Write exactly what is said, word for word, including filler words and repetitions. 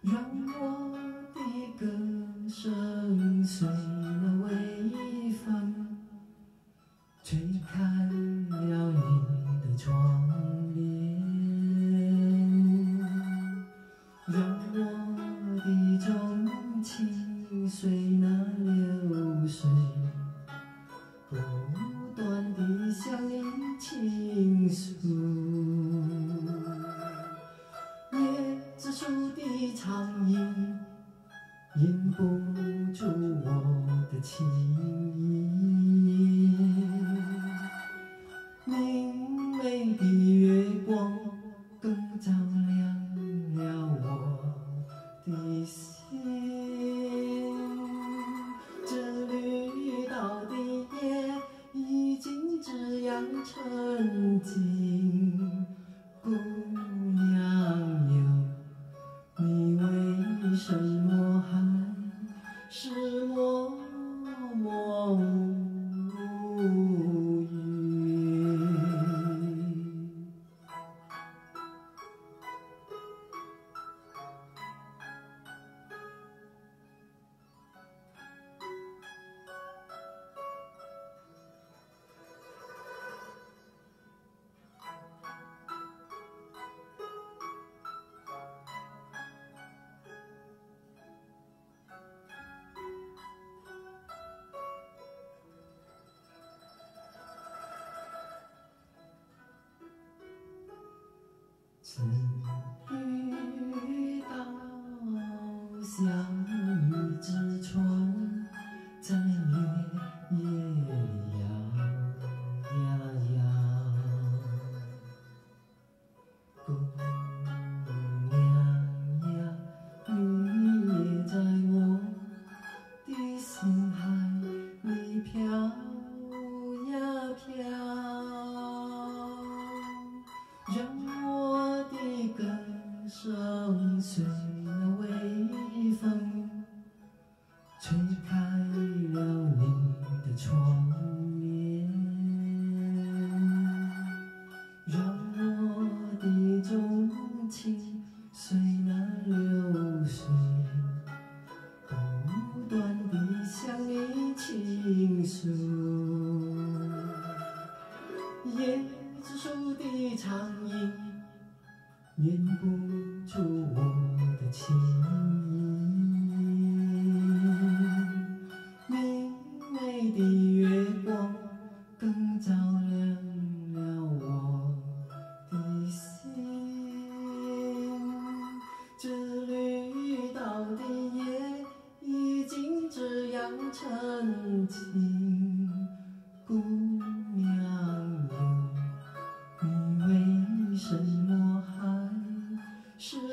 让我的歌声随那微风吹开了你的窗帘，让我的钟情随那流水不断地向你倾诉。椰子树的长影掩不住我的情意，明媚的月光更照亮了我的心。这绿岛的夜已经这样沉静，姑娘哟，你为什么还是默默无语？这绿岛像一只船，在月夜里摇呀摇。姑娘呀，你也在我的心海里飘呀飘，让我的歌声随那微风吹开了你的窗帘，让我的钟情随那流水不断地向你倾诉。椰子树的长影掩不住我的情意，明媚的月光更照亮了我的心。这绿岛的夜已经这样沉静，姑娘哟，你为什么还是